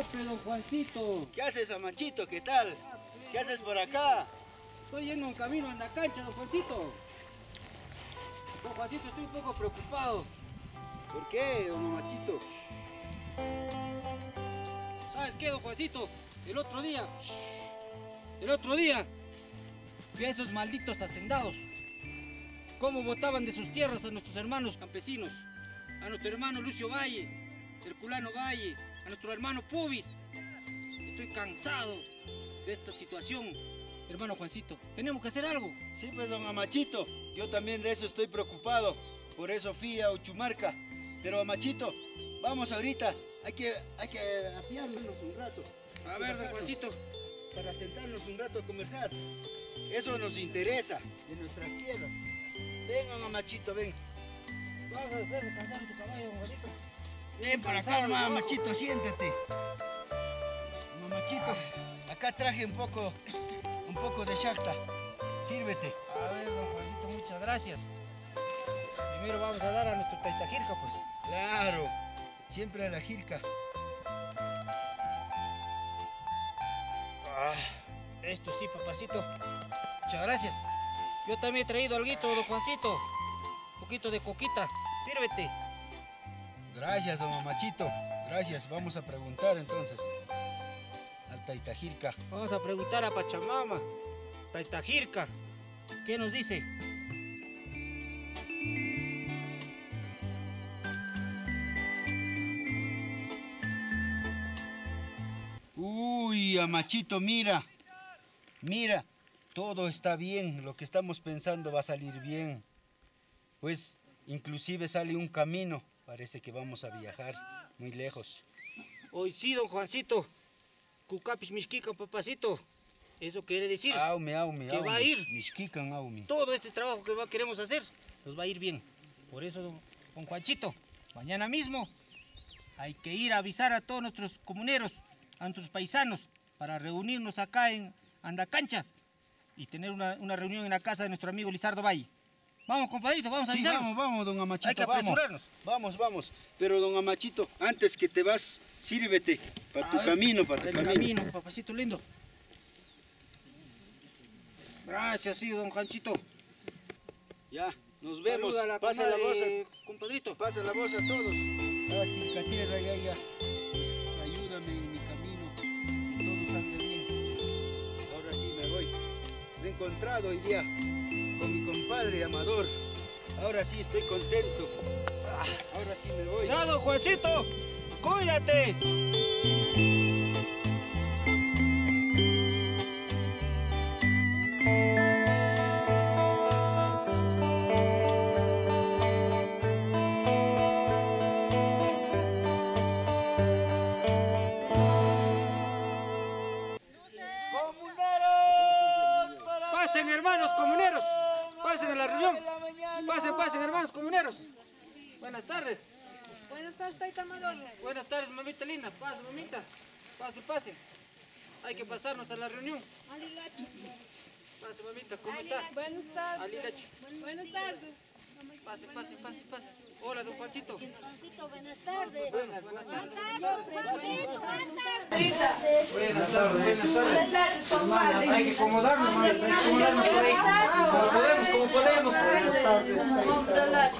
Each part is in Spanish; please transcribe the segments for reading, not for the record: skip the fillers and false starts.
Ape, don Juancito. ¿Qué haces, Amachito? ¿Qué tal? ¿Qué haces por acá? Estoy yendo en camino a Andacancha, don Juancito. Don Juancito, estoy un poco preocupado. ¿Por qué, don Amachito? ¿Sabes qué, don Juancito? El otro día vi a esos malditos hacendados. Cómo botaban de sus tierras a nuestros hermanos campesinos. A nuestro hermano Lucio Valle, Herculano Valle, a nuestro hermano Pubis. Estoy cansado de esta situación, hermano Juancito. Tenemos que hacer algo. Sí, pues, don Amachito, yo también de eso estoy preocupado. Por eso fui a Uchumarca. Pero, Amachito, vamos ahorita. Hay que apiarnos un rato. A ver, don Juancito. Para sentarnos un rato a conversar. Eso nos interesa, de nuestras tierras. Vengan, Amachito, ven. Vamos a hacer descansar tu caballo, don Juancito. Ven para acá, Amachito, siéntate. Amachito, acá traje un poco de shakta. Sírvete. A ver, don Juancito, muchas gracias. Primero vamos a dar a nuestro Taitajirca, pues. Claro, siempre a la jirca. Esto sí, papacito. Muchas gracias. Yo también he traído alguito, don Juancito. Un poquito de coquita. Sírvete. Gracias, don Amachito. Gracias. Vamos a preguntar entonces al Taitajirca. Vamos a preguntar a Pachamama. Taitajirca, ¿qué nos dice? Uy, Amachito, mira. Mira, todo está bien. Lo que estamos pensando va a salir bien. Pues, inclusive sale un camino. Parece que vamos a viajar muy lejos. Hoy sí, don Juancito. Cucapis Mixquica, papacito. Eso quiere decir aume, que va a ir. Mixquican, aume. Todo este trabajo que queremos hacer nos va a ir bien. Por eso, don Juanchito, mañana mismo hay que ir a avisar a todos nuestros comuneros, a nuestros paisanos, para reunirnos acá en Andacancha y tener una reunión en la casa de nuestro amigo Lizardo Valle. Vamos, compadrito, vamos a avisarnos. Sí, vamos, don Amachito. Hay que apresurarnos. Vamos. Pero, don Amachito, antes que te vas, sírvete para tu camino, papacito lindo. Gracias, sí, don Juanchito. Ya, nos vemos. Pasa la voz, compadrito. Pasa la voz a todos. Aquí, tierra, ya. Pues, ayúdame en mi camino, que todo salga bien. Ahora sí me voy. Me he encontrado hoy día con mi compadre Amador. Ahora sí estoy contento. Ahora sí me voy. ¡Cuidado, Juancito! ¡Cuídate! ¡Pasen, hermanos comuneros! ¡Pasen a la reunión! ¡Pasen, hermanos comuneros! Buenas tardes. Buenas tardes, Taita Amador. Buenas tardes, mamita linda. Pase, mamita. Pase. Hay que pasarnos a la reunión. Alilachi. Pase, mamita. ¿Cómo está? Buenas tardes. Alilachi. Buenas tardes. Pase. Hola, don Juancito. Juancito, buenas tardes. Buenas tardes, compadre. Hay que acomodarnos, madre. Como podemos. Buenas tardes.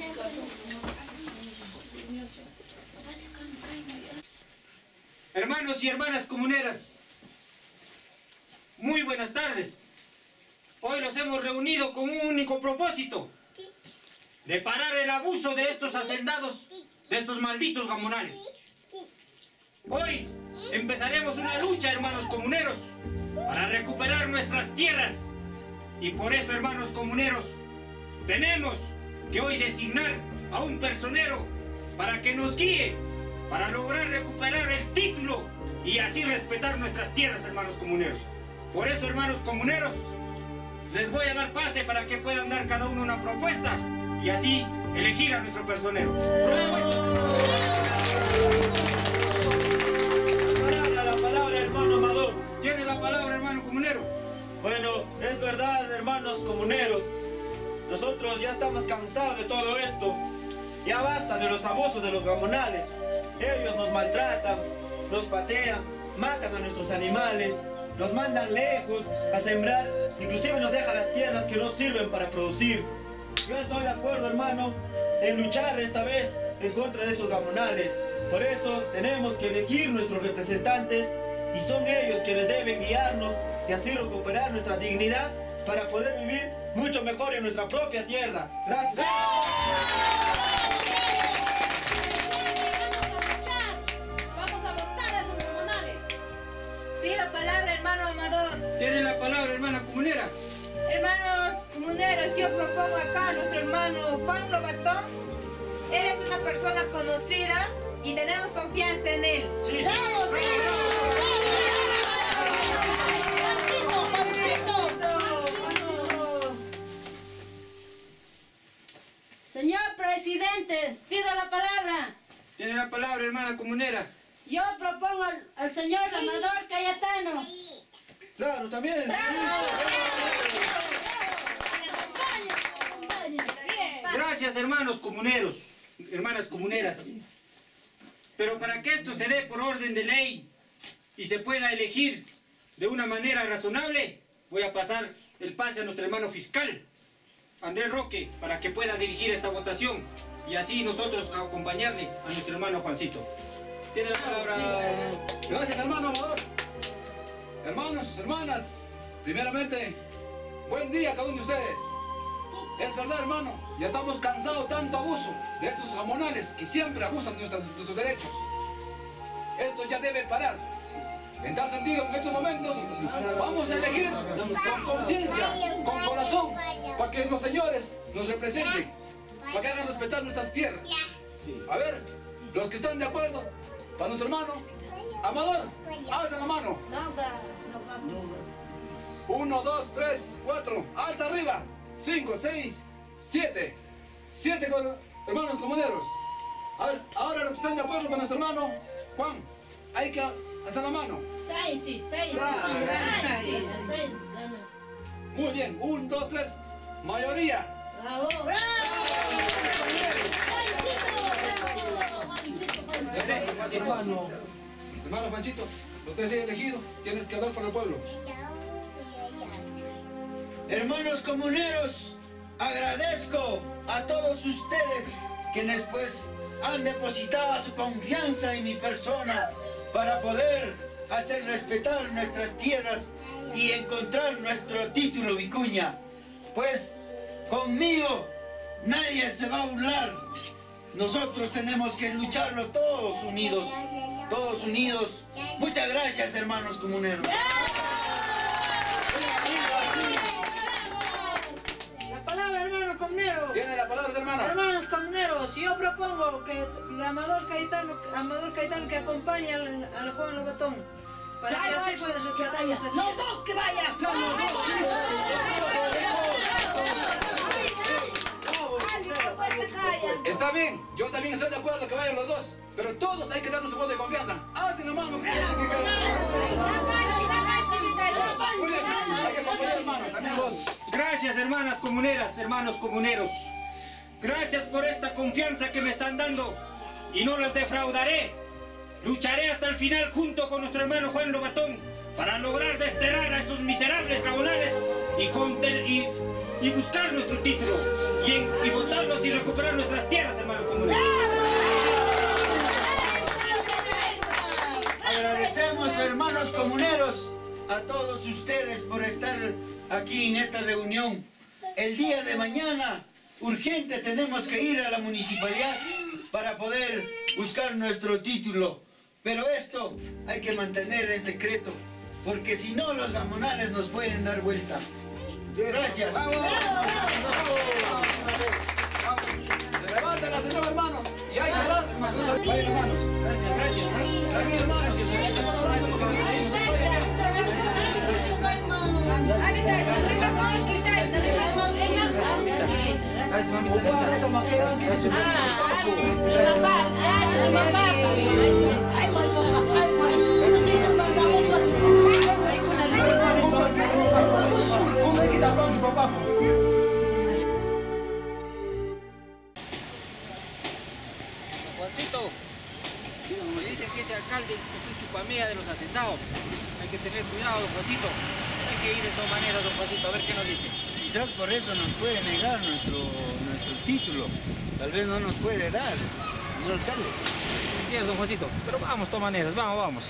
Hermanos y hermanas comuneras, muy buenas tardes. Hoy los hemos reunido con un único propósito: de parar el abuso de estos hacendados, de estos malditos gamonales. Hoy empezaremos una lucha, hermanos comuneros, para recuperar nuestras tierras. Y por eso, hermanos comuneros, tenemos que hoy designar a un personero para que nos guíe, para lograr recuperar el título y así respetar nuestras tierras, hermanos comuneros. Por eso, hermanos comuneros, les voy a dar pase para que puedan dar cada uno una propuesta y así elegir a nuestro personero. La palabra, hermano Amador. Tiene la palabra, hermano comunero. Bueno, es verdad, hermanos comuneros. Nosotros ya estamos cansados de todo esto. Ya basta de los abusos de los gamonales. Ellos nos maltratan, nos patean, matan a nuestros animales, nos mandan lejos a sembrar, inclusive nos dejan las tierras que no sirven para producir. Yo estoy de acuerdo, hermano, en luchar esta vez en contra de esos gamonales. Por eso tenemos que elegir nuestros representantes y son ellos quienes deben guiarnos y así recuperar nuestra dignidad para poder vivir mucho mejor en nuestra propia tierra. Gracias. Vamos a votar a esos comunales. Pido palabra, hermano Amador. Tiene la palabra, hermana comunera. Hermanos comuneros, yo propongo acá a nuestro hermano Juan Lobatón. Él es una persona conocida y tenemos confianza en él. Sí, sí. ¡Vamos! Señor presidente, pido la palabra. Tiene la palabra, hermana comunera. Yo propongo al señor Amador Cayetano. Claro, también. Gracias, hermanos comuneros, hermanas comuneras. Pero para que esto se dé por orden de ley y se pueda elegir de una manera razonable, voy a pasar el pase a nuestro hermano fiscal, Andrés Roque, para que pueda dirigir esta votación y así nosotros acompañarle a nuestro hermano Juancito. Tiene la palabra. Gracias, hermano Amador. Hermanos, hermanas, primeramente, buen día a cada uno de ustedes. Es verdad, hermano, ya estamos cansados de tanto abuso de estos gamonales que siempre abusan de nuestros derechos. Esto ya debe parar. En tal sentido, en estos momentos, vamos a elegir con conciencia, con corazón, para que los señores nos representen, para que hagan respetar nuestras tierras. A ver, los que están de acuerdo, para nuestro hermano Amador, alza la mano. 1, 2, 3, 4, alza arriba. 5, 6, 7. 7 hermanos comuneros. A ver, ahora los que están de acuerdo con nuestro hermano Juan, hay que alzar la mano. Muy bien, 1, 2, 3, mayoría. Hermano Panchito, usted se ha elegido, tienes que hablar por el pueblo. Hermanos comuneros, agradezco a todos ustedes quienes pues han depositado su confianza en mi persona para poder hacer respetar nuestras tierras y encontrar nuestro título vicuña. Pues conmigo nadie se va a burlar. Nosotros tenemos que lucharlo todos unidos, todos unidos. Muchas gracias, hermanos comuneros. Tiene la palabra, hermano. Hermanos comuneros, yo propongo que el Amador Cayetano que acompañe al Juan Lobatón para que así pueda rescatar nuestras tierras. ¡Los dos que vayan! Está bien, yo también estoy de acuerdo que vayan los dos, pero todos hay que dar nuestro voto de confianza. ¡Alcen la mano! Muy bien, hay que acompañar, hermano, también vos. Gracias, hermanas comuneras, hermanos comuneros. Gracias por esta confianza que me están dando y no los defraudaré. Lucharé hasta el final junto con nuestro hermano Juan Lobatón para lograr desterrar a esos miserables gamonales y buscar nuestro título y votarlos y recuperar nuestras tierras, hermanos comuneros. Agradecemos, hermanos comuneros, a todos ustedes por estar aquí en esta reunión. El día de mañana, urgente, tenemos que ir a la municipalidad para poder buscar nuestro título. Pero esto hay que mantener en secreto, porque si no los gamonales nos pueden dar vuelta. Gracias. ¡Vamos! Se levantan las señores, hermanos, y hay que dar vayan, hermanos. Gracias, gracias. Gracias, hermanos. Juancito, me dicen que ese alcalde es un chupamea de los hacendados. Hay que tener cuidado, don Juancito. Hay que ir de todas maneras, don Juancito, a ver qué nos dice. Quizás por eso nos puede negar nuestro título. Tal vez no nos puede dar, señor alcalde. Sí, don Juancito, pero vamos de todas maneras, vamos.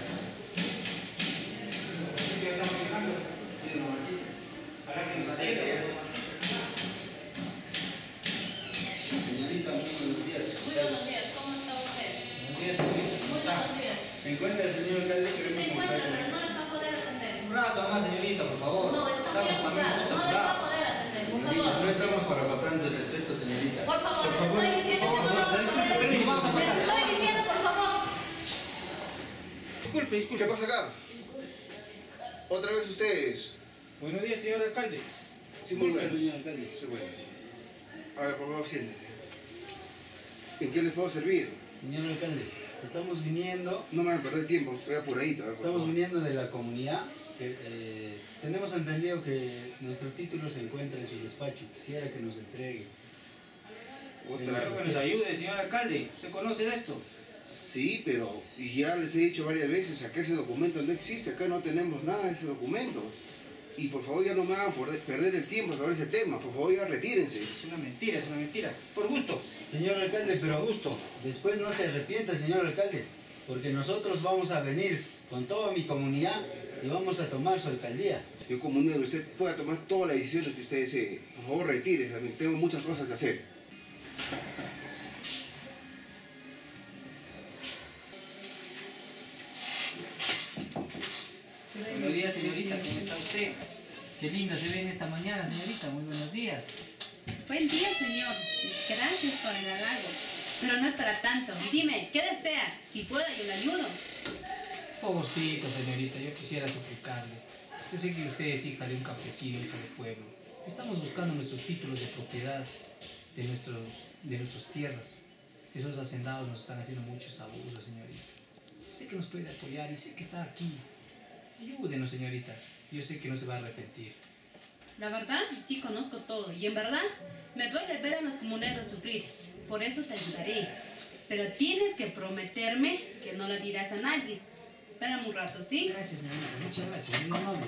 Señorita, muy buenos días. Muy buenos días, ¿cómo está usted? Buenos días, ¿cómo está? Buenos días. ¿Se encuentra el señor alcalde? Se encuentra, pero no les va a poder atender. Un rato más, señorita, por favor. No, está muy ocupada, no les va a poder atender, por Señorita, favor. no estamos para faltarnos el respeto, señorita. Por favor, les estoy diciendo, por favor. Les estoy diciendo, por favor. Disculpe. ¿Qué pasa acá? ¿Otra vez ustedes? Buenos días, señor alcalde. Sí, muy buenos. señor alcalde. Sí, buenos. A ver, por favor, siéntese. ¿En qué les puedo servir? Señor alcalde, estamos viniendo, No me van a perder tiempo, estoy apuradito. Por estamos favor. viniendo de la comunidad. Tenemos entendido que nuestro título se encuentra en su despacho. Quisiera que nos entregue. Espero que nos ayude, señor alcalde. ¿Usted conoce de esto? Sí, pero ya les he dicho varias veces, acá ese documento no existe, acá no tenemos nada de ese documento. Y por favor ya no me hagan perder el tiempo sobre ese tema, por favor ya retírense. Es una mentira. Por gusto. Señor alcalde, pero gusto. después no se arrepienta, señor alcalde, porque nosotros vamos a venir con toda mi comunidad y vamos a tomar su alcaldía. Yo comunero, usted pueda tomar todas las decisiones que usted desee. Por favor retírese, tengo muchas cosas que hacer. Buenos días, señorita, ¿cómo está usted? Qué linda se ve en esta mañana, señorita, muy buenos días. Buen día, señor. Gracias por el halago. Pero no es para tanto. Dime, ¿qué desea? Si puedo, yo le ayudo. Favorcito, señorita, yo quisiera suplicarle. Yo sé que usted es hija de un campesino, hija de pueblo. Estamos buscando nuestros títulos de propiedad de nuestras tierras. Esos hacendados nos están haciendo muchos abusos, señorita. Sé que nos puede apoyar y sé que está aquí. Ayúdenos, señorita. Yo sé que no se va a arrepentir. La verdad, sí conozco todo. Y en verdad, me duele ver a los comuneros sufrir. Por eso te ayudaré. Pero tienes que prometerme que no lo dirás a nadie. Espérame un rato, ¿sí? Gracias, señorita. Muchas gracias. Muy amable.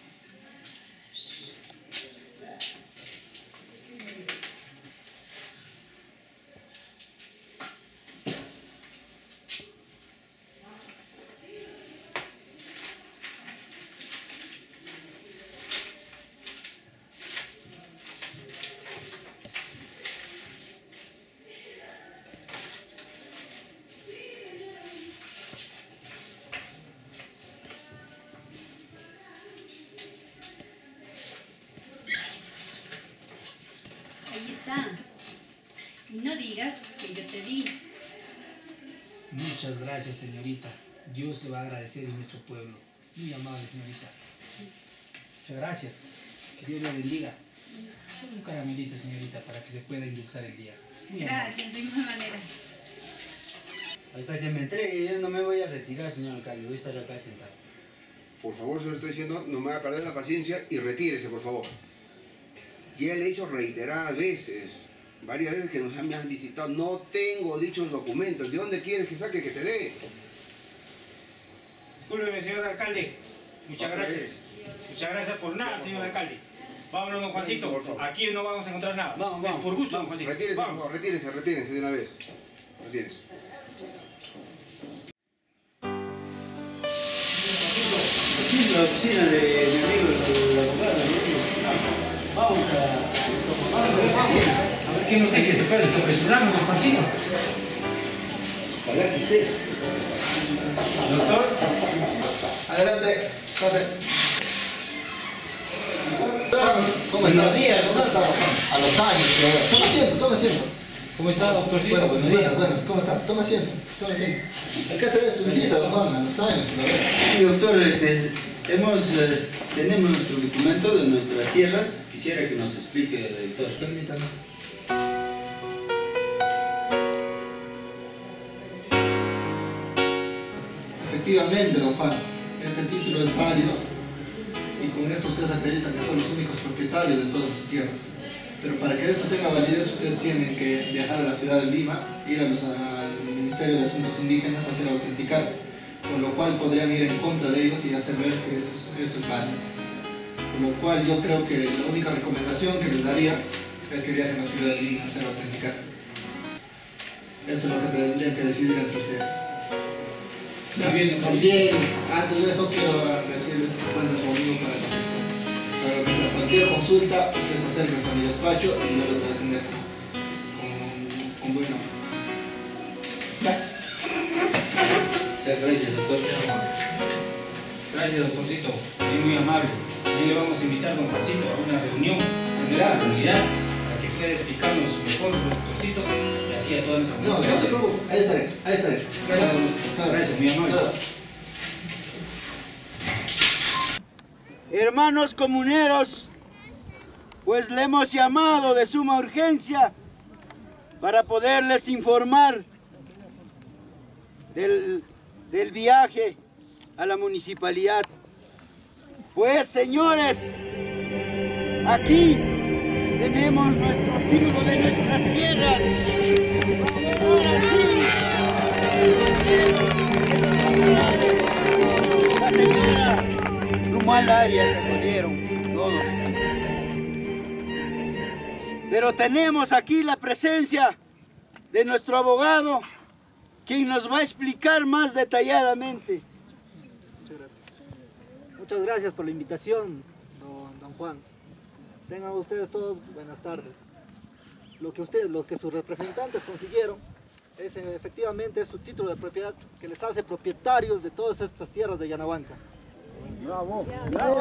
Ahí está. Y no digas que yo te di. Muchas gracias, señorita. Dios le va a agradecer en nuestro pueblo. Muy amable, señorita. Muchas gracias. Que Dios la bendiga. Un caramelito, señorita, para que se pueda endulzar el día. Muy amable. Gracias, de igual manera. Hasta que me entregue, yo no me voy a retirar, señor alcalde. Voy a estar acá sentado. Por favor, se lo estoy diciendo, no me va a perder la paciencia y retírese, por favor. Ya le he dicho reiteradas veces, varias veces que me han visitado, no tengo dichos documentos. ¿De dónde quieres que saque que te dé? Discúlpeme, señor alcalde. Muchas Otra gracias. vez. Muchas gracias por nada, Por señor favor. alcalde. Vámonos, don Juancito. Por favor. Aquí no vamos a encontrar nada. Vamos. Es por gusto, don Juancito. Retírese, por Vamos. favor, retírese de una vez. Retírese. Aquí es la oficina de mi amigo, el abogado, mi amigo. Vamos a la oficina. A ver qué nos dice. Tocar el que apresuramos, don Juancito. Ojalá que esté. Doctor, Adelante, pase. ¿Cómo buenos está? días, ¿Cómo está? A los años, pero... Toma asiento. ¿Cómo está, doctorcito? Bueno, Buenos días. buenas, ¿cómo está? Toma asiento. ¿A qué se debe su visita, don Juan? A los años, por la verdad. sí, doctor, tenemos nuestro documento de nuestras tierras. Quisiera que nos explique, doctor. Permítame. Efectivamente, don Juan, este título es válido y con esto ustedes acreditan que son los únicos propietarios de todas sus tierras. Pero para que esto tenga validez, ustedes tienen que viajar a la ciudad de Lima, ir al Ministerio de Asuntos Indígenas a hacer autenticar, con lo cual podrían ir en contra de ellos y hacer ver que esto es válido. Con lo cual yo creo que la única recomendación que les daría es que viajen a la ciudad de Lima a hacer autenticar. Eso es lo que tendrían que decidir entre ustedes. También, antes de eso quiero decirles que cuenten conmigo para lo que sea. Cualquier consulta, ustedes acérquense a mi despacho y yo les voy a atender con buen amor. Muchas gracias, doctor. Gracias, doctorcito. Muy amable. Ahí le vamos a invitar a don Juancito a una reunión de la comunidad para que pueda explicarnos mejor, doctorcito, y así a toda nuestra comunidad. No se preocupe. Ahí estaré. Gracias, doctor. Gracias, muy amable. Hermanos comuneros, pues le hemos llamado de suma urgencia para poderles informar del viaje a la municipalidad. Pues señores, aquí tenemos nuestro título de nuestras tierras. Ahora sí. La señora Rumal Arias se acudieron todos. Pero tenemos aquí la presencia de nuestro abogado, quien nos va a explicar más detalladamente. Muchas gracias por la invitación, don Juan. Tengan ustedes todos buenas tardes. Lo que sus representantes consiguieron es efectivamente su título de propiedad que les hace propietarios de todas estas tierras de Yanahuanca. ¡Bravo! ¡Bravo!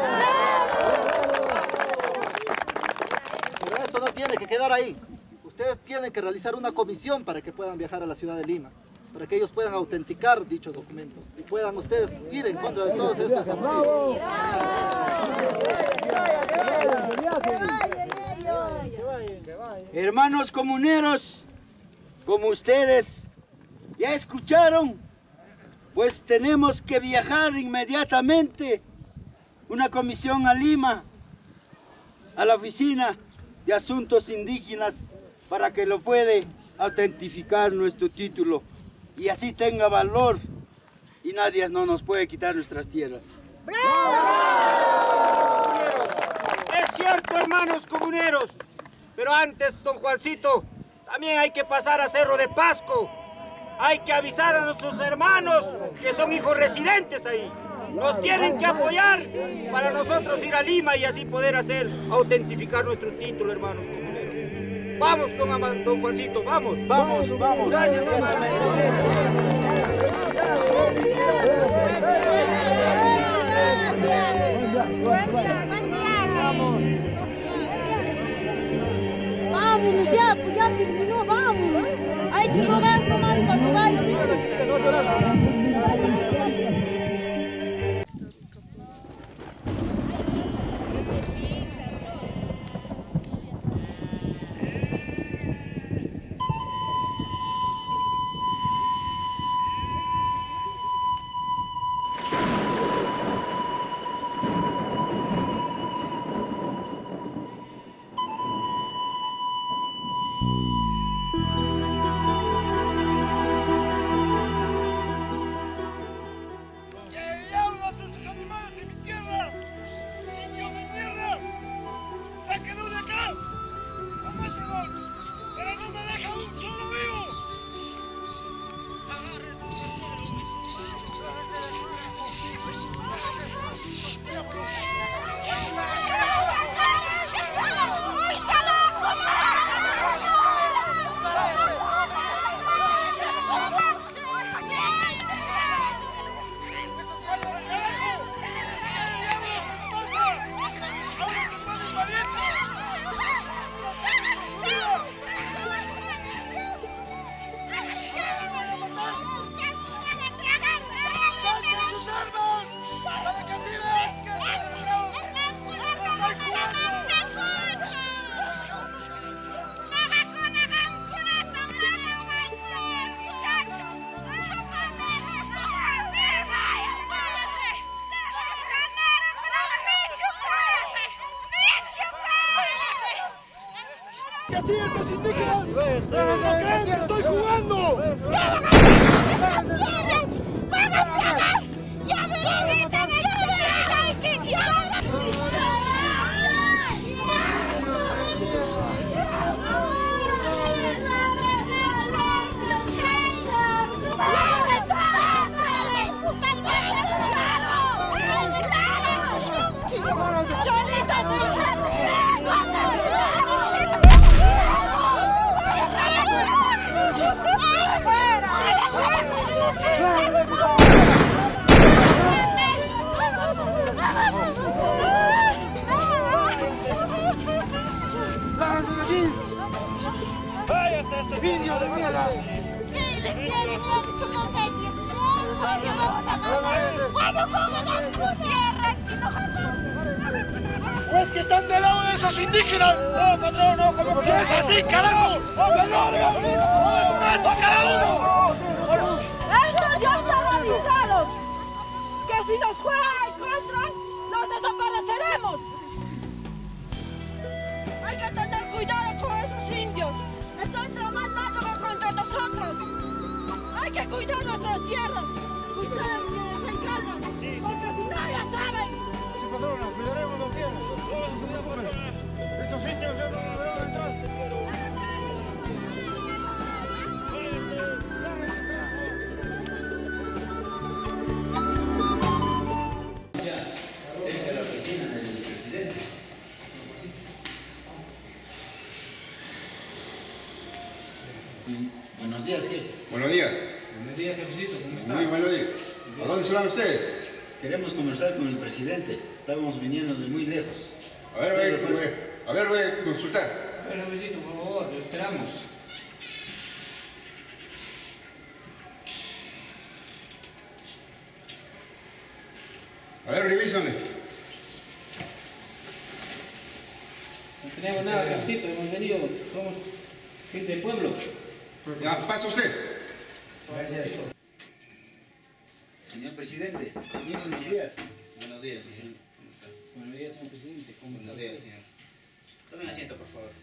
Pero esto no tiene que quedar ahí. Ustedes tienen que realizar una comisión para que puedan viajar a la ciudad de Lima, para que ellos puedan autenticar dichos documentos y puedan ustedes ir en contra de todos estos abusivos. Hermanos comuneros, como ustedes ya escucharon, pues tenemos que viajar inmediatamente una comisión a Lima, a la oficina de asuntos indígenas, para que lo pueda autentificar nuestro título y así tenga valor y nadie no nos puede quitar nuestras tierras. Es cierto, hermanos comuneros, pero antes, don Juancito, también hay que pasar a Cerro de Pasco. Hay que avisar a nuestros hermanos que son hijos residentes ahí. Nos tienen que apoyar para nosotros ir a Lima y así poder autentificar nuestro título, hermanos comuneros. Vamos, don Juancito, vamos. Vamos. Gracias, hermano. Vamos, ya, pues ya terminó, vamos. Hay que rogar nomás para que vaya. ¡Que así estos indígenas! ¡Estoy jugando! ¡Pues que están del lado de esos indígenas! ¡No, patrón, no! ¿Cómo que es así, carajo? ¡Señores! ¡Respeto a cada uno! Estos ya están avisados que si nos juegan en contra, los desapareceremos. Hay que tener cuidado con esos indios. Están tramando contra nosotros. Hay que cuidar nuestras tierras. Ustedes se encargan. Porque si no, ya saben. Sí, patrona, cuidaremos las tierras. Estos indios ya no deberán entrar. Cerca de la oficina del presidente. Sí. Buenos días, jefe. Buenos días. Buenos días, jefecito, ¿cómo está? Muy buenos días. ¿A dónde se van ustedes? Queremos conversar con el presidente. Estábamos viniendo de muy lejos. A ver, voy a consultar. A ver, jefecito, por favor, lo esperamos. A ver, revísame. No tenemos nada, jefecito, hemos venido, somos gente del pueblo. Ya, pasa usted. Gracias. Señor presidente, buenos días. Buenos días, señor. ¿Cómo está? Buenos días, señor presidente. ¿Cómo está? Buenos días, señor. Tomen asiento, por favor.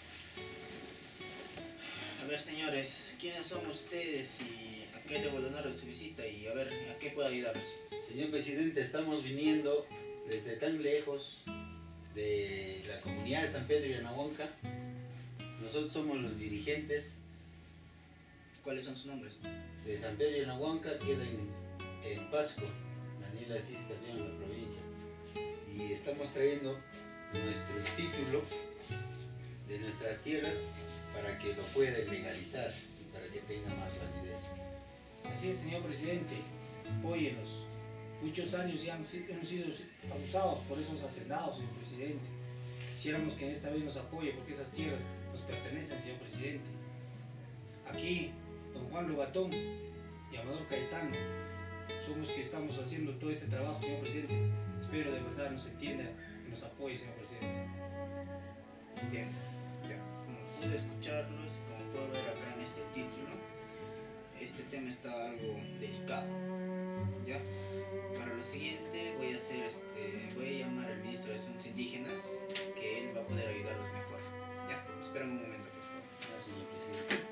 A ver, señores, ¿quiénes son ustedes y a qué debo donar su visita? Y a ver, ¿a qué puedo ayudarlos? Señor presidente, estamos viniendo desde tan lejos de la comunidad de San Pedro y Anahuanca. Nosotros somos los dirigentes. ¿Cuáles son sus nombres? De San Pedro y Anahuanca, queda en Pasco, Daniel Asís Carrión, en la provincia. Y estamos trayendo nuestro título de nuestras tierras para que lo puedan legalizar y para que tenga más validez. Así es, señor presidente, apóyenos. Muchos años ya hemos sido abusados por esos hacendados, señor presidente. Quisiéramos que esta vez nos apoye porque esas tierras nos pertenecen, señor presidente. Aquí, don Juan Lobatón y Amador Cayetano somos que estamos haciendo todo este trabajo, señor presidente. Espero de verdad nos entienda y nos apoye, señor presidente. Bien, ya. Como pude escucharlos, como puedo ver acá en este título, este tema está algo delicado. ¿Ya? Para lo siguiente voy a llamar al ministro de Asuntos Indígenas, que él va a poder ayudarlos mejor. Ya, esperen un momento, por favor. Gracias, señor presidente.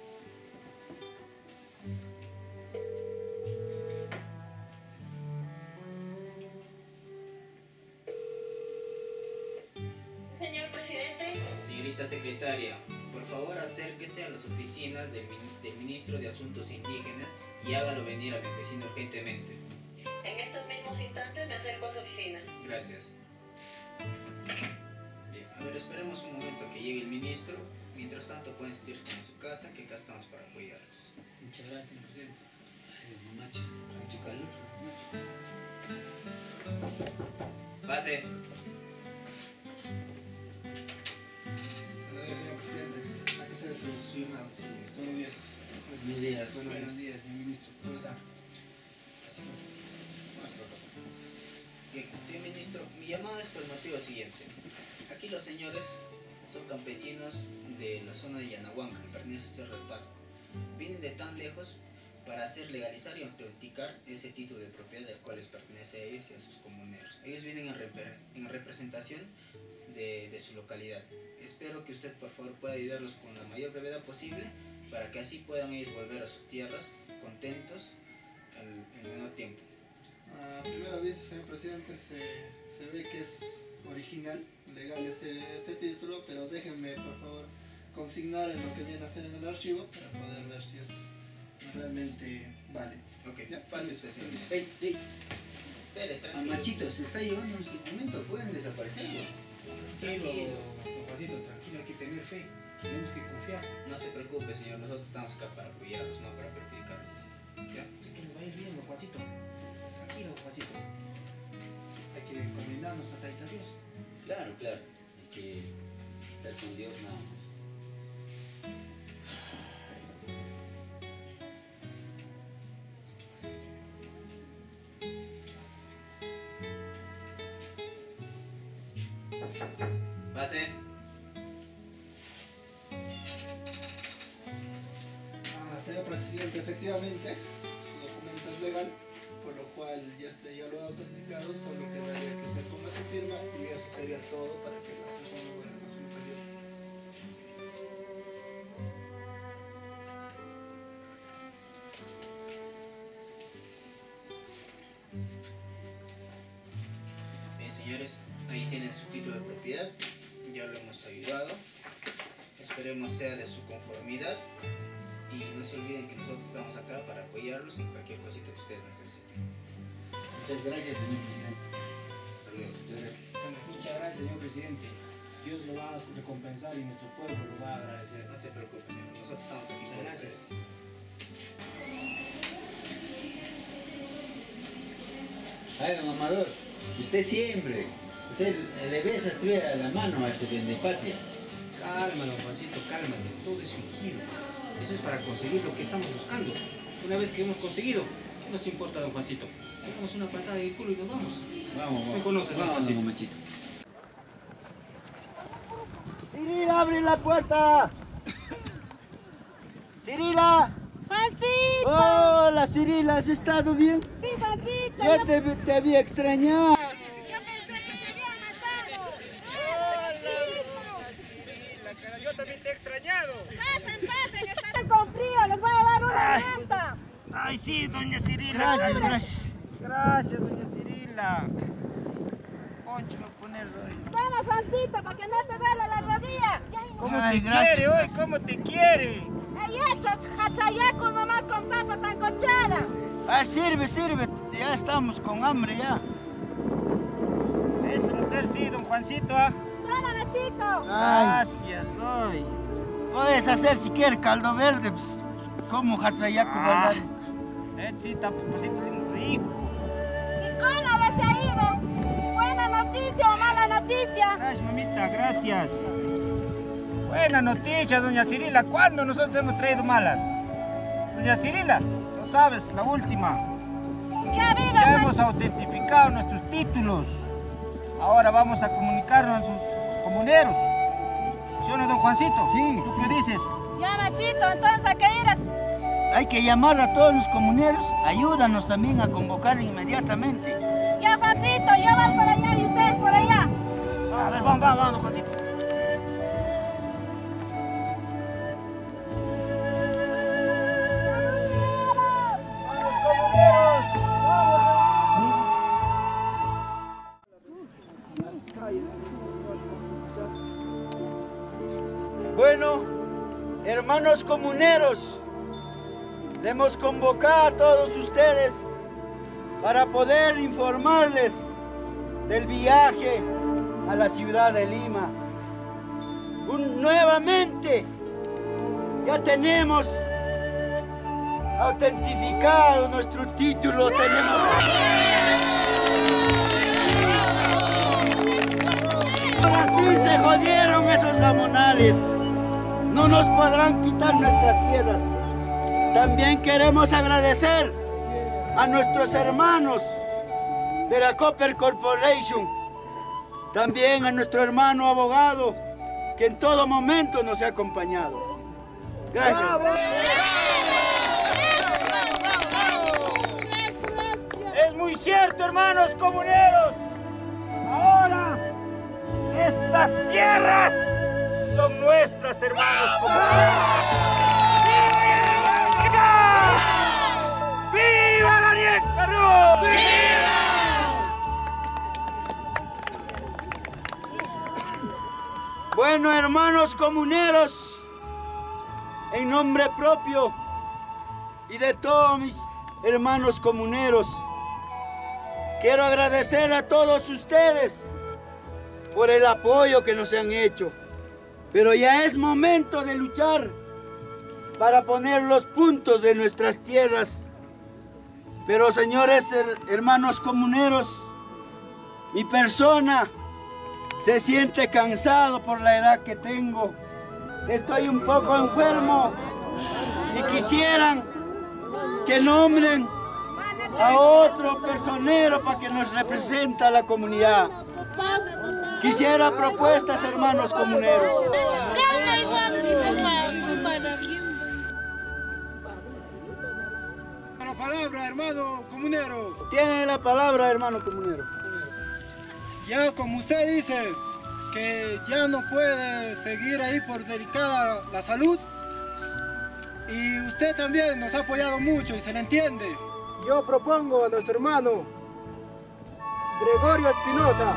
Señor presidente. Señorita secretaria, por favor acérquese a las oficinas del ministro de Asuntos Indígenas y hágalo venir a mi oficina urgentemente. En estos mismos instantes me acerco a su oficina. Gracias. Bien, a ver, esperemos un momento a que llegue el ministro. Mientras tanto pueden sentirse como en su casa, que acá estamos para apoyarlos. Muchas gracias, señor presidente. Macho, mucho calor. Pase. Señor presidente, aquí se su llamado. Buenos días. Buenos días. Buenos días, señor ministro. ¿Cómo está? Bien, señor ministro, mi llamada es por el motivo siguiente. Aquí los señores son campesinos de la zona de Yanahuanca, que pertenece al Cerro del Pasco. Vienen de tan lejos para hacer legalizar y autenticar ese título de propiedad del cual les pertenece a ellos y a sus comuneros. Ellos vienen en representación de su localidad. Espero que usted por favor pueda ayudarlos con la mayor brevedad posible para que así puedan ellos volver a sus tierras contentos en menor tiempo. A primera vista, señor presidente, se ve que es original, legal este título, pero déjenme por favor consignar en lo que viene a ser en el archivo para poder ver si es realmente vale. Ok, ¿Ya? pase usted, señor. Ey. Espere, A tranquilo. Machito, se está llevando nuestro documento, pueden desaparecerlo. Tranquilo, don Juancito, tranquilo, hay que tener fe. Tenemos que confiar. No se preocupe, señor, nosotros estamos acá para apoyarlos, no para perjudicarlos. ¿Ya? Así que nos va a ir bien, don Juancito. Tranquilo, don Juancito. Hay que encomendarnos a Taita Dios. Claro, claro. Hay que estar con Dios nada más. Pase. Señor presidente, efectivamente, su documento es legal, por lo cual ya lo he autenticado, solo quedaría que usted ponga su firma y eso sería todo para que las personas vuelvan a su localidad. Bien, señores, ahí tienen su título de propiedad, ya lo hemos ayudado, esperemos sea de su conformidad. Y no se olviden que nosotros estamos acá para apoyarlos en cualquier cosita que ustedes necesiten. Muchas gracias, señor presidente. Hasta luego, señor. Muchas gracias, señor presidente. Dios lo va a recompensar y nuestro pueblo lo va a agradecer. No se preocupen, nosotros estamos aquí por gracias. Ay, don Amador, usted siempre, usted le besa la mano a ese vendepatria. Cálmalo, Juancito, cálmate. Todo es fingido. Eso es para conseguir lo que estamos buscando. Una vez que hemos conseguido, ¿qué nos importa, don Juancito? Damos una patada de culo y nos vamos. Vamos. ¿Me conoces, don Juancito? Machito. ¡Cirila, abre la puerta! ¡Cirila! ¡Juancito! ¡Hola, Cirila! ¿Has estado bien? Sí, Juancito. Ya te había extrañado. Yo también te he extrañado. Pasen, están con frío, les voy a dar una manta. Ay, sí, doña Cirila. Gracias. Gracias, doña Cirila. Poncho, me poner hoy. Vamos, Juancito, para que no te duele la rodilla. ¿Cómo te quiere hoy? ¿Cómo te quiere? He hecho hachayaco nomás con papas sancochadas. Ah, sirve. Ya estamos con hambre ya. Esa mujer sí, don Juancito. Toma, Nachito. Gracias, hoy. Puedes hacer si quieres caldo verde, pues. Como jatrayaco, ¿verdad? Sí, papacito rico. ¿Y cómo les ha ido? ¿Buena noticia o mala noticia? Gracias, mamita, gracias. Buena noticia, doña Cirila. ¿Cuándo nosotros hemos traído malas? Doña Cirila, lo sabes, la última. ¿Qué ha habido? Ya hemos autentificado nuestros títulos. Ahora vamos a comunicarnos a sus comuneros. ¿Sí o no, don Juancito? Sí. ¿Tú qué dices? Ya, Nachito, entonces hay que ir a... Hay que llamar a todos los comuneros. Ayúdanos también a convocar inmediatamente. Ya, Juancito, yo voy por allá y ustedes por allá. A ver, vamos, don Juancito. Bueno, hermanos comuneros, le hemos convocado a todos ustedes para poder informarles del viaje a la ciudad de Lima. Nuevamente ya tenemos autentificado nuestro título, Ahora sí se jodieron esos gamonales. No nos podrán quitar nuestras tierras. También queremos agradecer a nuestros hermanos de la Copper Corporation, también a nuestro hermano abogado, que en todo momento nos ha acompañado. Gracias. Es muy cierto, hermanos comuneros. Ahora estas tierras son nuestras, hermanos comuneros. ¡Viva Daniel Carrión! Bueno, hermanos comuneros, en nombre propio y de todos mis hermanos comuneros, quiero agradecer a todos ustedes por el apoyo que nos han hecho. Pero ya es momento de luchar para poner los puntos de nuestras tierras. Pero señores hermanos comuneros, mi persona se siente cansado por la edad que tengo. Estoy un poco enfermo y quisieran que nombren a otro personero para que nos represente a la comunidad. quisiera propuestas, hermanos comuneros. La palabra, hermano comunero. Tiene la palabra, hermano comunero. Ya como usted dice que ya no puede seguir ahí por delicada la salud, y usted también nos ha apoyado mucho y se le entiende. Yo propongo a nuestro hermano Gregorio Espinosa.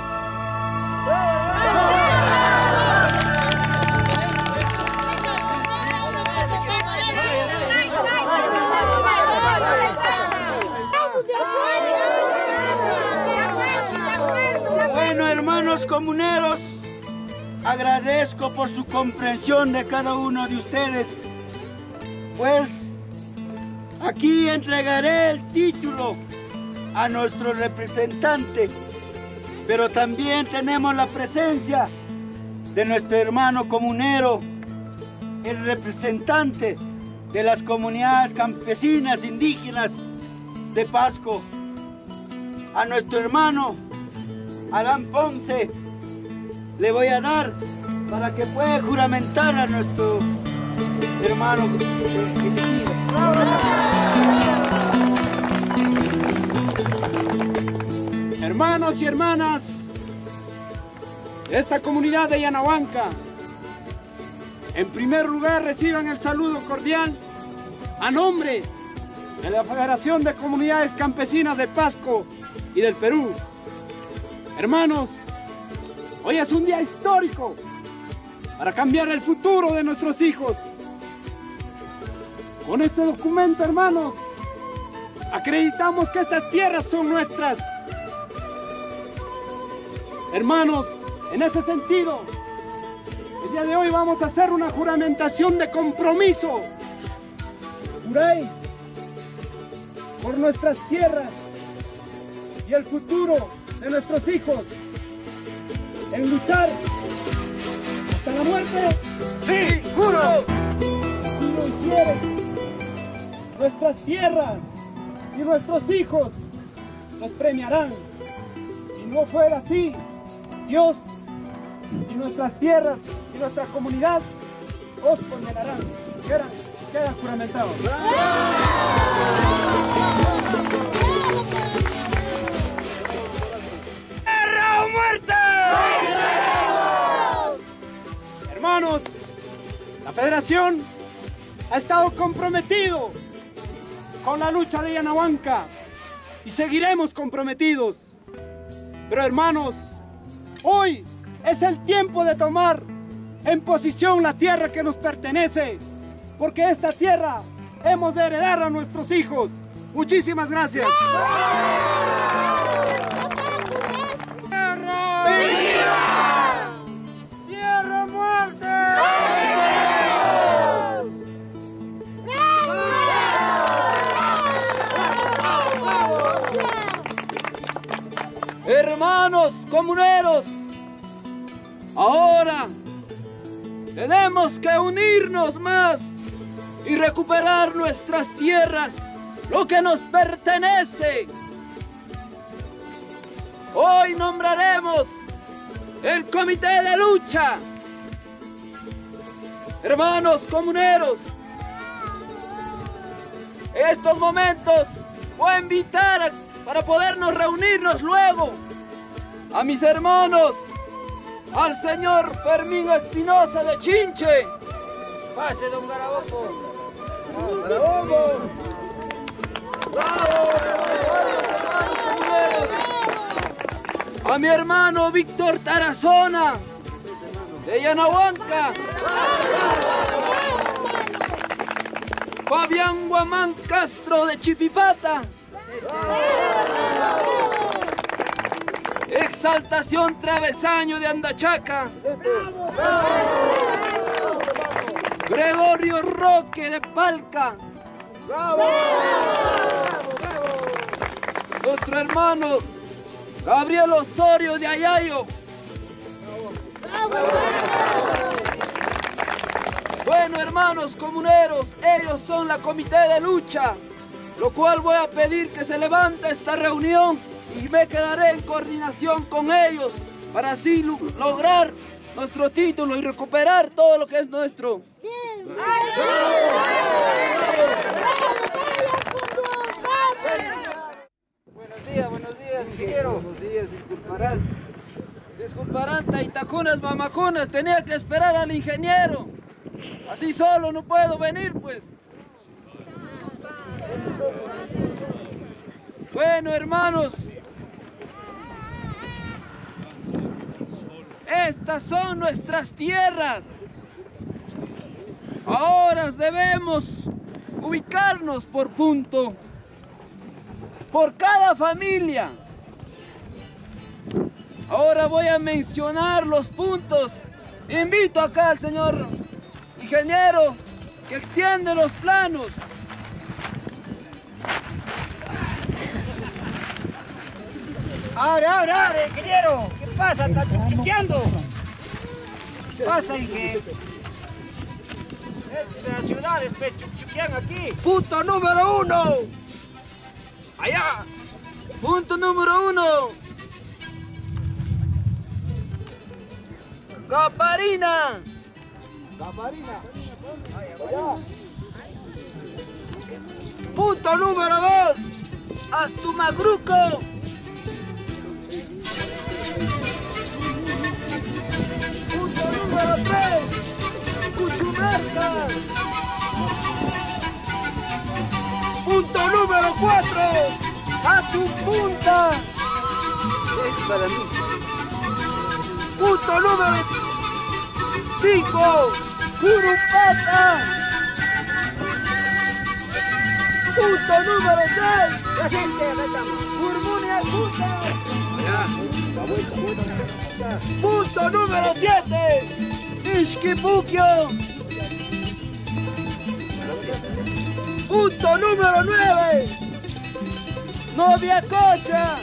Bueno, hermanos comuneros, agradezco por su comprensión de cada uno de ustedes. Pues aquí entregaré el título a nuestro representante, pero también tenemos la presencia de nuestro hermano comunero, el representante de las comunidades campesinas indígenas de Pasco, a nuestro hermano Adán Ponce. Le voy a dar para que pueda juramentar a nuestro hermano. Hermanos y hermanas de esta comunidad de Yanahuanca, en primer lugar reciban el saludo cordial a nombre de la Federación de Comunidades Campesinas de Pasco y del Perú. Hermanos, hoy es un día histórico para cambiar el futuro de nuestros hijos. Con este documento, hermanos, acreditamos que estas tierras son nuestras. Hermanos, en ese sentido, el día de hoy vamos a hacer una juramentación de compromiso. Juráis por nuestras tierras y el futuro de nuestros hijos en luchar hasta la muerte. ¡Sí, juro! Si lo hicieren, nuestras tierras y nuestros hijos nos premiarán. Si no fuera así, Dios y nuestras tierras y nuestra comunidad os condenarán. Quedan juramentados. ¡Guerra o muerte! Hermanos, la Federación ha estado comprometido con la lucha de Yanahuanca y seguiremos comprometidos. Pero hermanos, hoy es el tiempo de tomar en posición la tierra que nos pertenece, porque esta tierra hemos de heredar a nuestros hijos. Muchísimas gracias. ¡Tierra! ¡Viva! ¡Tierra muerte! Hermanos comuneros, ahora tenemos que unirnos más y recuperar nuestras tierras, lo que nos pertenece. Hoy nombraremos el comité de lucha. Hermanos comuneros, en estos momentos voy a invitar para podernos reunirnos luego a mis hermanos, al señor Fermín Espinosa de Chinche. Pase, don Garaboco. A mi hermano Víctor Tarazona de Yanahuanca. Fabián Guamán Castro de Chipipata. Exaltación Travesaño de Andachaca. Gregorio Roque de Palca. Nuestro hermano Gabriel Osorio de Ayayo. Bueno, hermanos comuneros, ellos son la comité de lucha, lo cual voy a pedir que se levante esta reunión y me quedaré en coordinación con ellos para así lograr nuestro título y recuperar todo lo que es nuestro. Buenos días, ingeniero. Buenos días, disculparán, taitacunas, mamacunas, tenía que esperar al ingeniero. Así solo no puedo venir, pues. Bueno, hermanos, estas son nuestras tierras. Ahora debemos ubicarnos por punto, por cada familia. Ahora voy a mencionar los puntos. Invito acá al señor ingeniero que extiende los planos. Abre, ingeniero. ¿Qué pasa? ¿Estás chucheando? ¿Qué pasa, ingeniero? De las ciudades, chuchean aquí. Punto número 1. Allá. Punto número 1. Caparina. Punto número 2. Astumagruco. Punto número 3. Cuchumerca. Punto número 4. Atupunta. Es para mí. Punto número 5. Curupata. Punto número 6. La gente, Curmunia Puta. Punto número 7. Ishkipuquio. Punto número 9. Novia Cocha.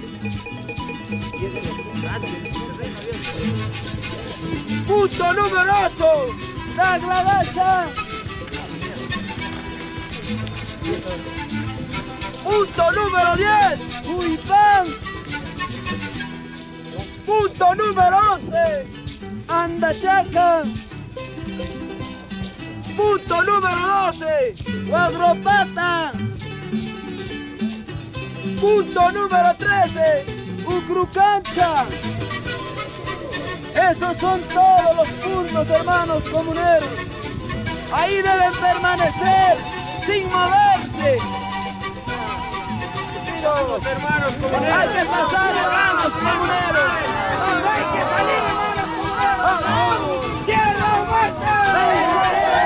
Punto número 8. La Gladacha. Punto número 10. Huipán. Punto número 11. Andachaca. Punto número 12. Guagropata. Punto número 13. Ucrucancha. Esos son todos los puntos, hermanos comuneros. Ahí deben permanecer sin moverse. Vamos, hermanos comuneros. Hay que pasar, hermanos comuneros. Hay que salir, hermanos comuneros. ¡Tierra muerta!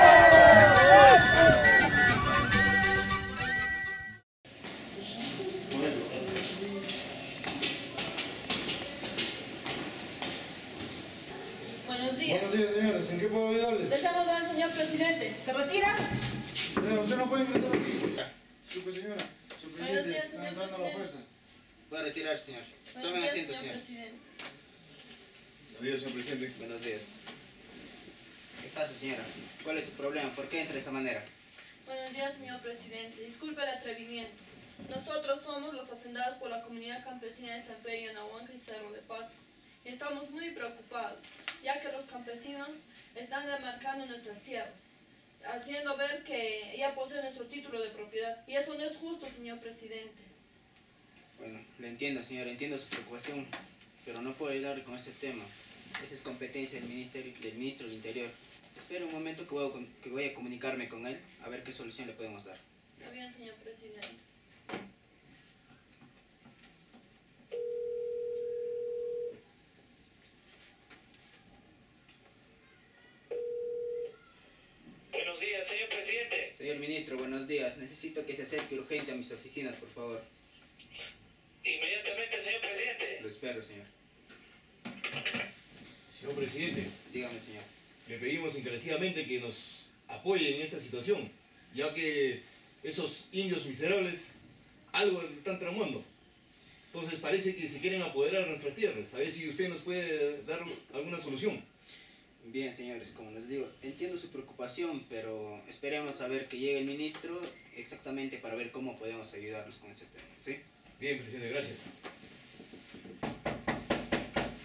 Buenos días. Buenos días, señores. ¿En qué puedo ayudarles? Deseamos ver al señor presidente. ¿Te retira? Señor, usted no puede ingresar aquí. Disculpe, señora. Su Buenos presidente días, está señor entrando a la presidente. fuerza. Puede retirarse, señor. Buenos Tomen días, asiento, señor señor. presidente. Buenos días, señor presidente. Buenos días. ¿Qué pasa, señora? ¿Cuál es su problema? ¿Por qué entra de esa manera? Buenos días, señor presidente. Disculpe el atrevimiento. Nosotros somos los hacendados por la comunidad campesina de San Pedro, Yanahuanca y Cerro de Pasco. Y estamos muy preocupados, ya que los campesinos están demarcando nuestras tierras, haciendo ver que ella posee nuestro título de propiedad. Y eso no es justo, señor presidente. Bueno, le entiendo, señora. Entiendo su preocupación, pero no puedo ayudarle con ese tema. Esa es competencia del ministro del Interior. Espera un momento que voy a comunicarme con él a ver qué solución le podemos dar. Está bien, señor presidente. Buenos días, señor presidente. Señor ministro, buenos días. Necesito que se acerque urgente a mis oficinas, por favor. Inmediatamente, señor presidente. Lo espero, señor. Señor presidente, Dígame, señor. le pedimos encarecidamente que nos apoye en esta situación, ya que esos indios miserables algo están tramando. Entonces parece que se quieren apoderar de nuestras tierras. A ver si usted nos puede dar alguna solución. Bien, señores, como les digo, entiendo su preocupación, pero esperemos a ver que llegue el ministro exactamente para ver cómo podemos ayudarlos con ese tema, ¿sí? Bien, presidente, gracias. Pase.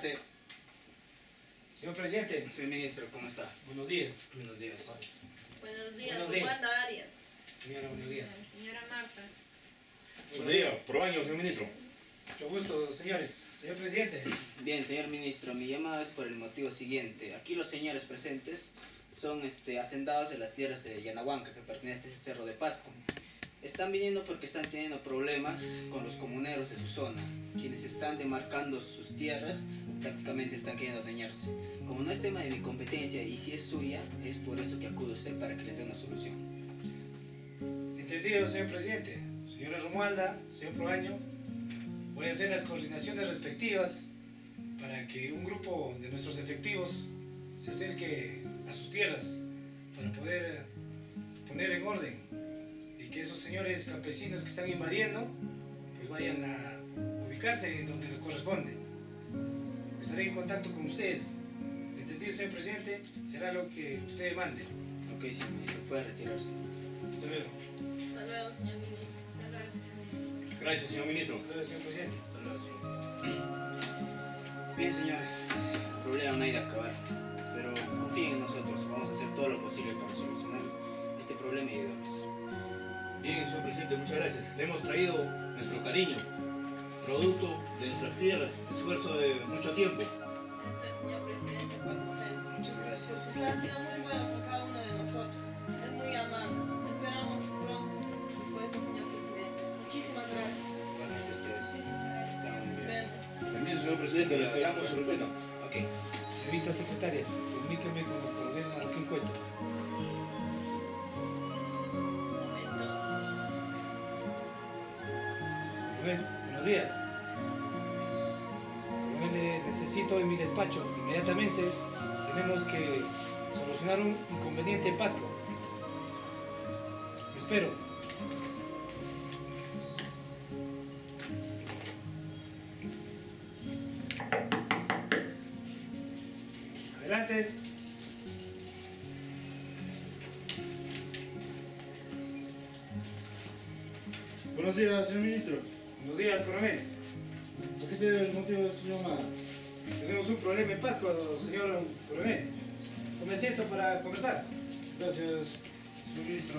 Pase. Señor presidente. Señor ministro, ¿cómo está? Buenos días. Buenos días. Buenos días, Buenos días. Wanda Arias. Señora, buenos días. Señora Marta. Buenos días, Proaño, señor ministro. Mucho gusto, señores. Señor presidente. Bien, señor ministro, mi llamada es por el motivo siguiente. Aquí los señores presentes son hacendados de las tierras de Yanahuanca, que pertenece a ese Cerro de Pasco. Están viniendo porque están teniendo problemas con los comuneros de su zona, quienes están demarcando sus tierras, prácticamente están queriendo adueñarse. Como no es tema de mi competencia y si es suya, es por eso que acudo a usted para que les dé una solución. Entendido, señor presidente. Señora Romualda, señor Proaño, voy a hacer las coordinaciones respectivas para que un grupo de nuestros efectivos se acerque a sus tierras para poder poner en orden y que esos señores campesinos que están invadiendo pues vayan a ubicarse en donde les corresponde. Estaré en contacto con ustedes. ¿Entendido, señor presidente? Será lo que usted mande. Ok, señor ministro, puede retirarse. Hasta luego. Hasta luego, señor ministro. Hasta luego, señor ministro. Gracias, señor ministro. Hasta luego, señor presidente. Hasta luego, señor ministro. Bien, señores, el problema no hay de acabar, pero confíen en nosotros, vamos a hacer todo lo posible para solucionar este problema y ayudarlos. Bien, señor presidente, muchas gracias. Le hemos traído nuestro cariño, producto de nuestras tierras, esfuerzo de mucho tiempo. Entonces, señor presidente, para usted. Muchas gracias. Usted ha sido muy bueno por cada uno de nosotros. Es muy amable. Esperamos su pronto respuesta, señor presidente. Muchísimas gracias. Igualmente ustedes. Están muy Nos bien. vemos. También, señor presidente, le esperamos su respuesta. Ok. Señorita secretaria, comuníqueme con el coronel Marroquín Cueto. Coronel, buenos días. Coronel, necesito en mi despacho inmediatamente. Tenemos que solucionar un inconveniente en Pasco. Espero. Adelante. Buenos días, señor ministro. Buenos días, coronel. ¿A qué se debe el motivo de su llamada? Tenemos un problema en Pasco, señor coronel. Me siento para conversar. Gracias, señor ministro.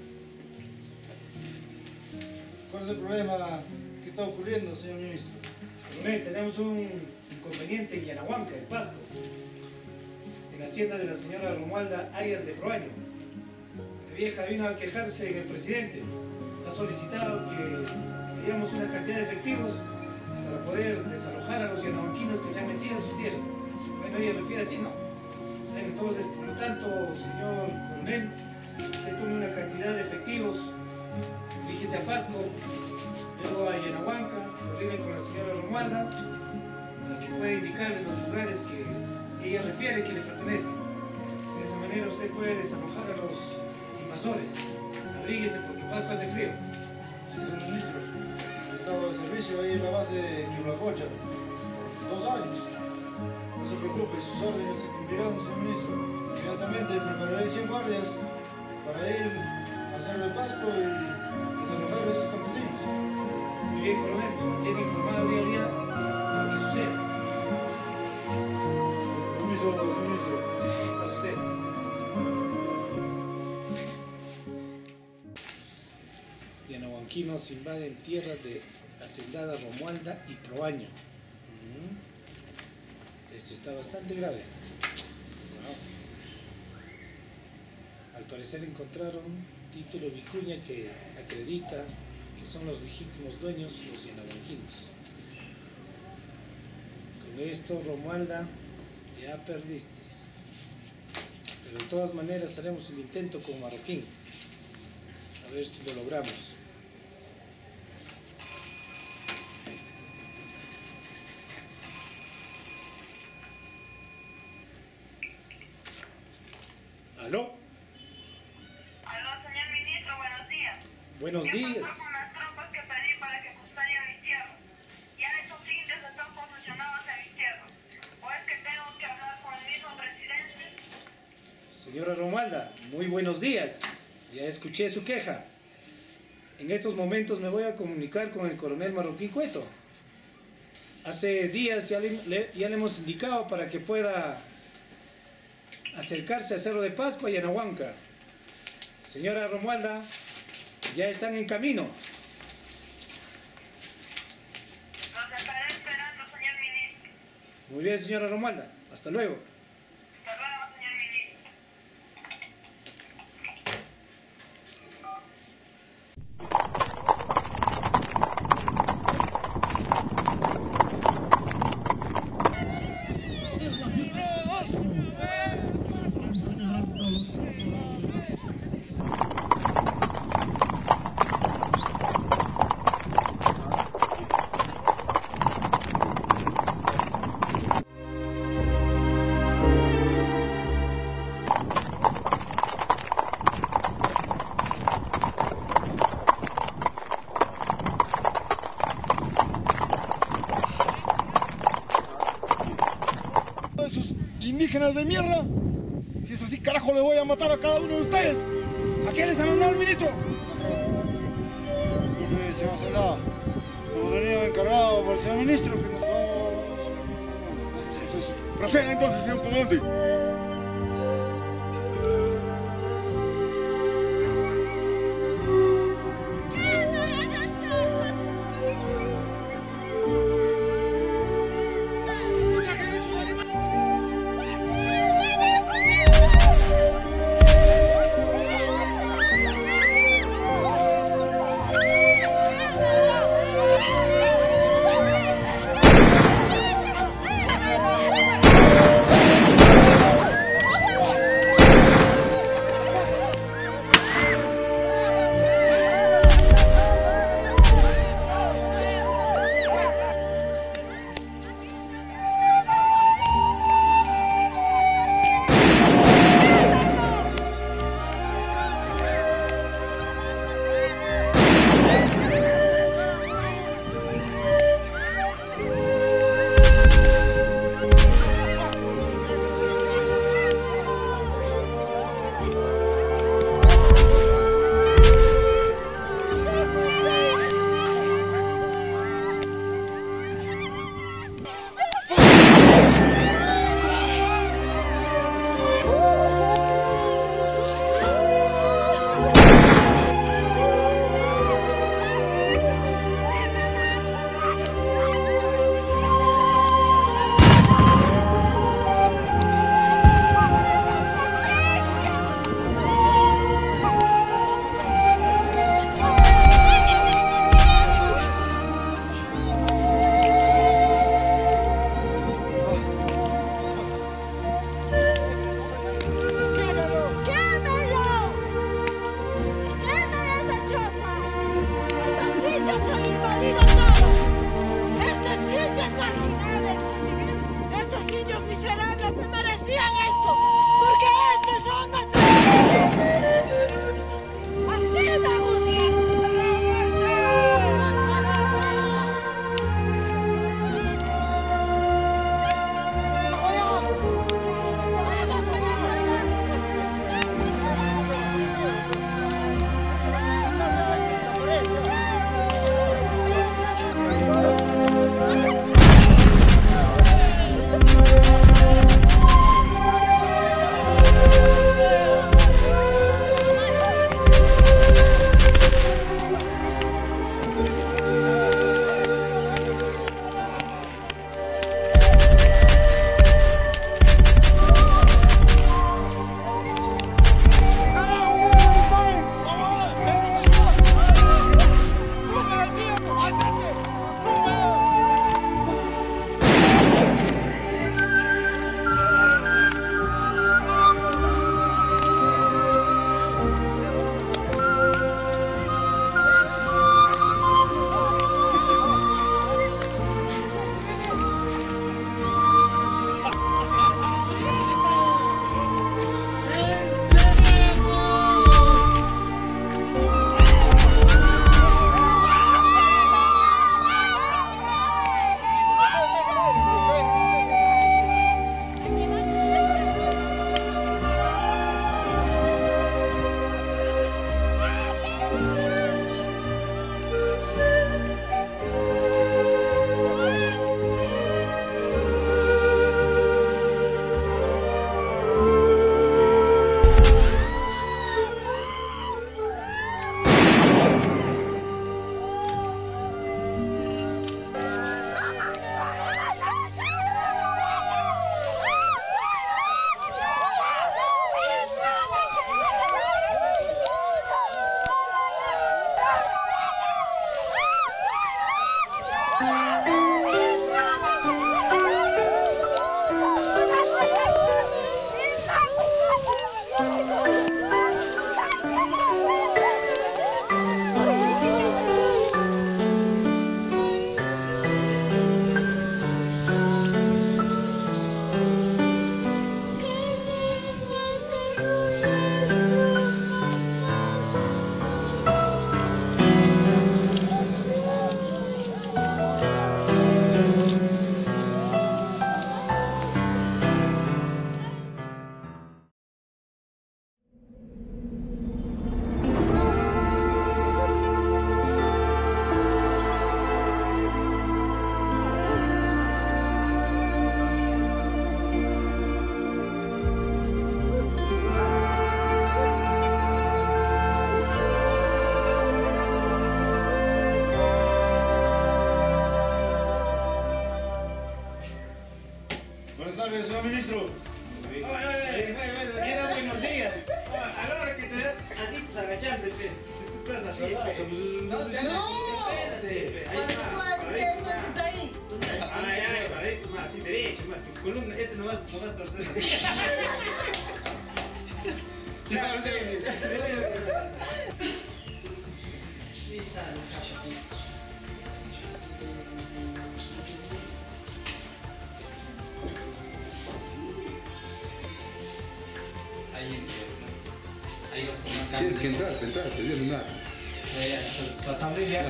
¿Cuál es el problema que está ocurriendo, señor ministro? Coronel, tenemos un inconveniente en Yanahuanca, en Pasco, en la hacienda de la señora Romualda Arias de Proaño. La vieja vino a quejarse en el presidente. Ha solicitado que le diéramos una cantidad de efectivos para poder desalojar a los yanahuanquinos que se han metido en sus tierras. Bueno, ella refiere así, ¿no? Bueno, entonces, por lo tanto, señor coronel, usted tome una cantidad de efectivos, diríjese a Pasco, luego a Yanahuanca, coordine con la señora Romualda, para que pueda indicarles los lugares que ella refiere que le pertenecen. De esa manera usted puede desalojar a los invasores. Abríguese porque Pasco hace frío. Sí, señor ministro. He estado de servicio ahí en la base de Quiblacocha por 2 años. No se preocupe, sus órdenes se cumplirán, señor ministro. Inmediatamente prepararé 100 guardias para ir a Cerro de Pasco y desalojar a esos campesinos. Muy bien, coronel, me mantiene informado día a día de lo que sucede. Permiso, señor ministro. Pase usted. Yanahuanquinos invaden tierras de hacendada Romualda y Proaño. Esto está bastante grave. Al parecer encontraron título vicuña que acredita que son los legítimos dueños los yanahuanquinos. Con esto, Romualda, ya perdiste. Pero de todas maneras haremos el intento con Marroquín. A ver si lo logramos. ¿Aló? Aló, señor ministro, buenos días. Buenos días. Con unas tropas que pedí para que custodien mis tierras. Ya esos indios están posicionados en mis tierras. ¿O es que tengo que hablar con el mismo presidente? Señora Romualda, muy buenos días. Ya escuché su queja. En estos momentos me voy a comunicar con el coronel Marroquín Cueto. Hace días ya le hemos indicado para que pueda acercarse a Cerro de Pascua y a Yanahuanca. Señora Romualda, ya están en camino. Los estaré esperando, señor ministro. Muy bien, señora Romualda. Hasta luego. Hasta luego, señor ministro. Esos indígenas de mierda, si es así, carajo, le voy a matar a cada uno de ustedes. ¿A quién les ha mandado el ministro? Disculpe, señor Solá, hemos venido encargado por el señor ministro que nos va... Proceda entonces, señor comandante. tardes, señor ministro. Era buenos días. A la hora que te das, así te agachando, si tú estás así. No, cuando tú haces eso, haces ahí. Ay, así derecho, tu columna, no vas a torcer así. Ahí vas a tomar. Tienes que entrar, debías entrar. Pues vas a abrir ya.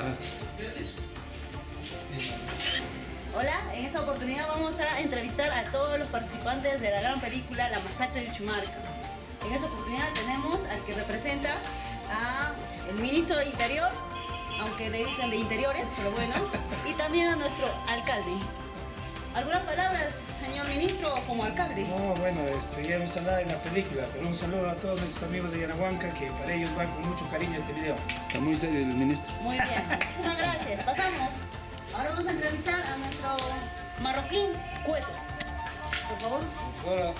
Hola, en esta oportunidad vamos a entrevistar a todos los participantes de la gran película La Masacre de Chumarca. En esta oportunidad tenemos al que representa al ministro del Interior, aunque le dicen de Interiores, pero bueno, y también a nuestro alcalde. ¿Algunas palabras, señor ministro, como alcalde? No, bueno, ya hemos hablado en la película, pero un saludo a todos nuestros amigos de Yanahuanca, que para ellos va con mucho cariño este video. Está muy serio el ministro. Muy bien, muchas gracias. Pasamos. Ahora vamos a entrevistar a nuestro marroquín Cueto. Por favor. Hola.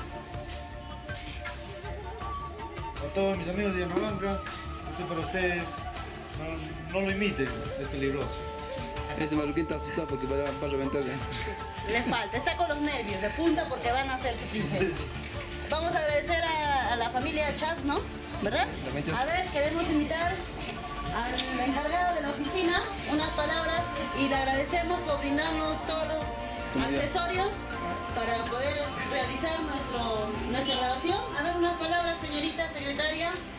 A todos mis amigos de Yanahuanca, para ustedes, no lo imiten, es peligroso. Ese marroquín está asustado porque va a reventarle. Le falta, está con los nervios de punta porque van a hacerse princesa. Vamos a agradecer a la familia Chas, ¿no? ¿Verdad? A ver, queremos invitar al encargado de la oficina unas palabras y le agradecemos por brindarnos todos los accesorios para poder realizar nuestra grabación. A ver, unas palabras, señorita secretaria.